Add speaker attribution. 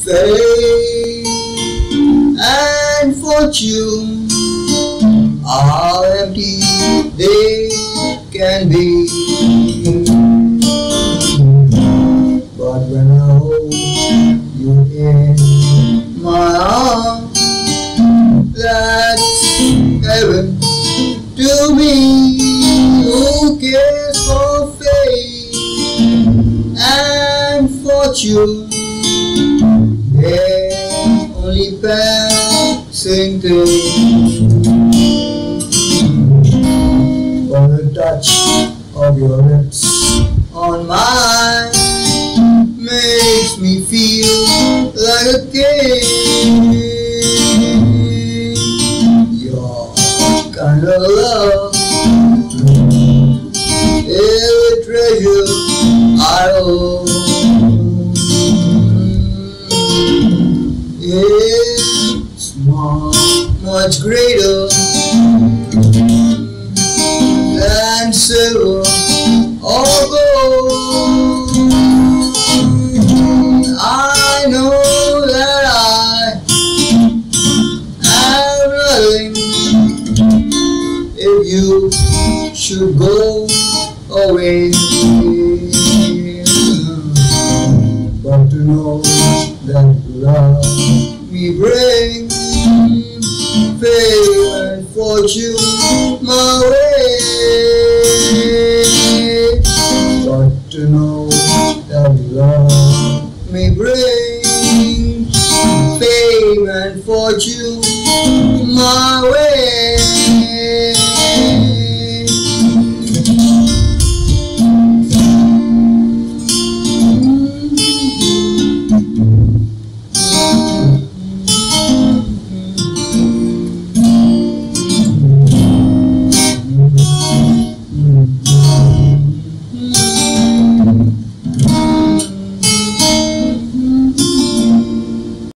Speaker 1: Fame and fortune are empty, they can be. But when I hold you in my arms, that's heaven to me. Who cares for fame and fortune? They're only passing things. But the touch of your lips on mine makes me feel like a king. Your kind of love is a treasure I own. It's much greater than silver or gold. I know that I have nothing if you should go away.